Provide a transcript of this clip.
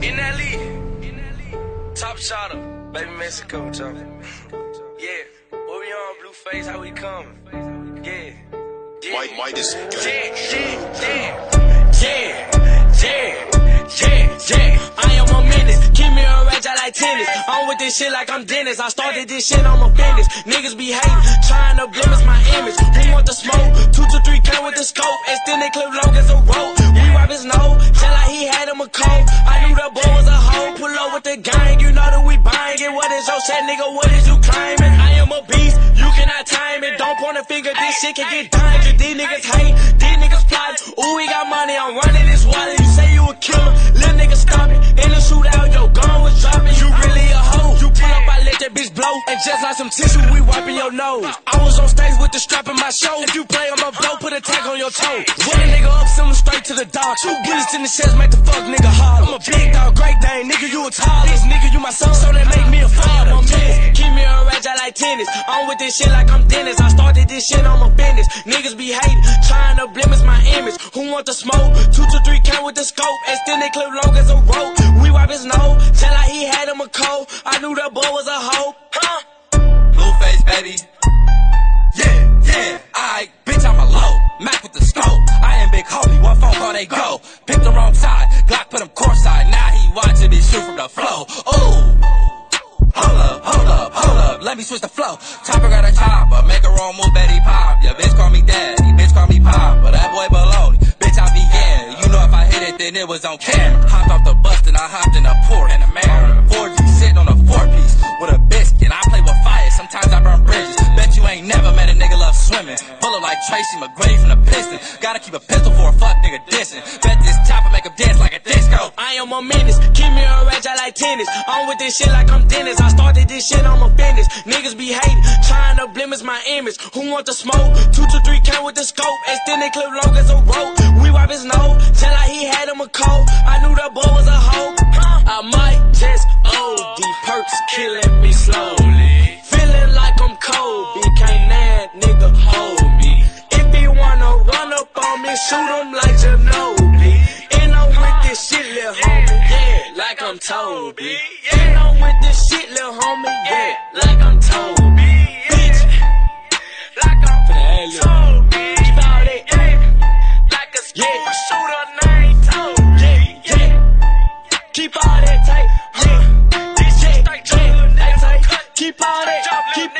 Top shotter, baby Mexico, Joe. Yeah, what we on, Blueface, how we coming? Yeah, yeah. Mike is Yeah. I am a menace, keep me a rage, I like tennis. I'm with this shit like I'm Dennis. I started this shit, I'm a business. Niggas be hating, trying to blemish my image. Who want the smoke? 2 to 3 count with the scope. Extend they clip long as a rope. We wipe his nose, tell like he had him a cold. I knew that boy was a hoe. Pull up with the gang, you know that we buying it. What is your set, nigga? What is you claiming? I am a beast, you cannot time it. Don't point a finger, this shit can get dangerous. These niggas hate, these niggas plotting. Ooh, we got money, I'm running this water. You say you a killer, little nigga stop it. In the shootout, your gun was dropping. You really a hoe. You pull up, I let that bitch blow. And just like some tissue, we wiping your nose. I was on stage with the strap in my show. If you play, I'ma blow, put a tag on your toe. Run a nigga up, send him straight to the dog. 2 bullets in the chest, make the fuck nigga hard. I'm a big dog, great dane, nigga, you a tall. This nigga, you my son, so they make me a father. Keep me a rage, I like tennis. I'm with this shit like I'm Dennis. I started this shit, I'm a business. Niggas be hating, trying to blemish my image. Who want the smoke? 2 to 3 count with the scope. Extend they clip long as a rope. We wipe his nose, tell like he had him a cold. I knew that boy was a hoe. Blueface, baby. Yeah. Aight, bitch, I'm a low. Mac with the scope. I am big homie, one phone call they go. Pick the wrong side, Glock put him courtside. Now he watching me shoot from the flow. Ooh. Hold up, let me switch the flow. Chopper got a chopper, make a wrong move, Betty pop. Yeah, bitch call me daddy, bitch call me pop. But that boy baloney, bitch I be yeah. You know if I hit it, then it was on camera. Hopped off the bus, then I hopped in a port and a man. 4G sitting on a 4-piece with a biscuit. I play with fire, sometimes I burn bridges. Bet you ain't never met a nigga love swimming. Pull up like Tracy McGrady from the Pistons. Gotta keep a pistol for a fuck nigga dissing. Bet this chopper make him dance like a disco. I am a menace, keep me a rage, I like tennis. I'm with this shit like I'm Dennis. I started this shit, I'm a business. Niggas be hating, trying to blemish my image. Who want the smoke? 2 to 3 count with the scope. Extend they clip long as a rope. We wipe his nose, tell like he had him a cold. I knew that boy was a hoe. I might just OD, perks killing me slowly. Feeling like I'm Kobe, can't that nigga hold me. If he wanna run up on me, shoot him like Ginobili. And I'm with this shit, lil' homie, yeah, like I'm Toby. And I'm with this shit, lil' homie, yeah, like I'm Toby. Bitch, like I'm Toby. Keep all that, like a school shooter named Toby. Yeah, keep all that tight, this shit straight, keep all that, keep